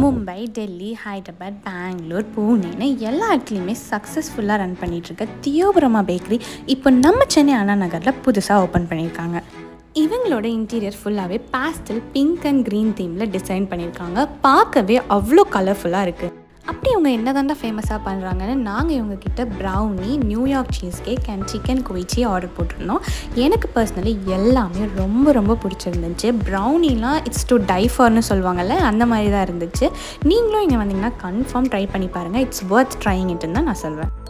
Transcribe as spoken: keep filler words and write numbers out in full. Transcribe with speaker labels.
Speaker 1: மும்பை, டெல்லி, ஹைதராபாத், பெங்களூர், பூனேன்னு எல்லா இடத்துலையுமே சக்ஸஸ்ஃபுல்லாக ரன் பண்ணிகிட்ருக்க தியோbroma பேக்கரி இப்போ நம்ம சென்னை அண்ணா நகரில் புதுசாக ஓப்பன் பண்ணியிருக்காங்க. இவங்களோட இன்டீரியர் ஃபுல்லாகவே பாஸ்டல் பிங்க் அண்ட் க்ரீன் தீமில் டிசைன் பண்ணியிருக்காங்க. பார்க்கவே அவ்வளோ கலர்ஃபுல்லாக இருக்குது. அப்படி இவங்க என்ன தாண்டா ஃபேமஸாக பண்ணுறாங்கன்னு நாங்கள் இவங்கக்கிட்ட brownie, New York cheese cake and chicken quiche order போட்டிருந்தோம். எனக்கு பர்சனலி எல்லாமே ரொம்ப ரொம்ப பிடிச்சிருந்துச்சு. ப்ரௌனிலாம் இட்ஸ் டு டை ஃபார்னு சொல்லுவாங்கள்ல, அந்த மாதிரி தான் இருந்துச்சு. நீங்களும் இங்கே வந்தீங்கன்னா கன்ஃபார்ம் ட்ரை பண்ணி பாருங்கள். இட்ஸ் வொர்த் ட்ரையிங் இட்டுன்னு தான் நான் சொல்வேன்.